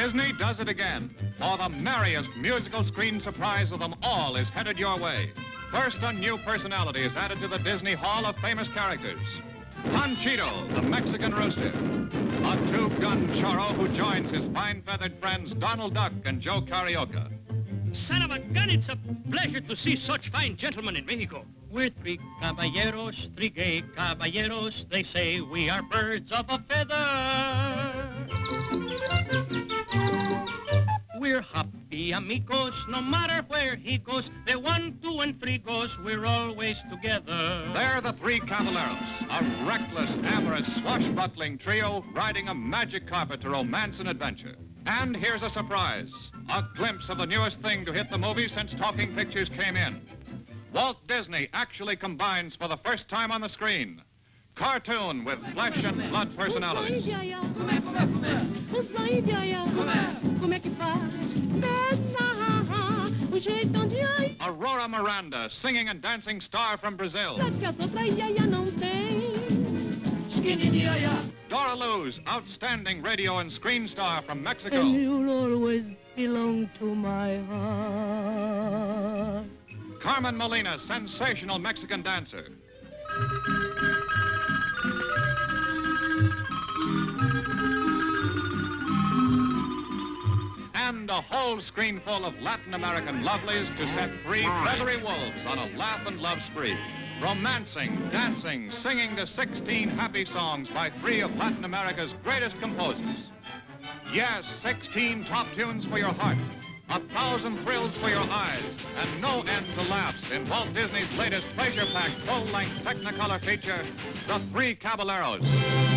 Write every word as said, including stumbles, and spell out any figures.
Disney does it again, for the merriest musical screen surprise of them all is headed your way. First, a new personality is added to the Disney Hall of Famous Characters. Panchito, the Mexican rooster. A two-gun churro who joins his fine-feathered friends Donald Duck and Joe Carioca. Son of a gun, it's a pleasure to see such fine gentlemen in Mexico. We're three caballeros, three gay caballeros. They say we are birds of a feather. We're happy amigos, no matter where he goes. They're one, two, and three goes, we're always together. They're the Three Caballeros, a reckless, amorous, swashbuckling trio riding a magic carpet to romance and adventure. And here's a surprise, a glimpse of the newest thing to hit the movies since talking pictures came in. Walt Disney actually combines for the first time on the screen cartoon with flesh and blood personalities. Aurora Miranda, singing and dancing star from Brazil. Dora Luz, outstanding radio and screen star from Mexico. And you'll always belong to my heart. Carmen Molina, sensational Mexican dancer. And a whole screen full of Latin American lovelies to set three feathery wolves on a laugh and love spree. Romancing, dancing, singing the sixteen happy songs by three of Latin America's greatest composers. Yes, sixteen top tunes for your heart, a thousand thrills for your eyes, and no end to laughs in Walt Disney's latest pleasure-packed full-length Technicolor feature, The Three Caballeros.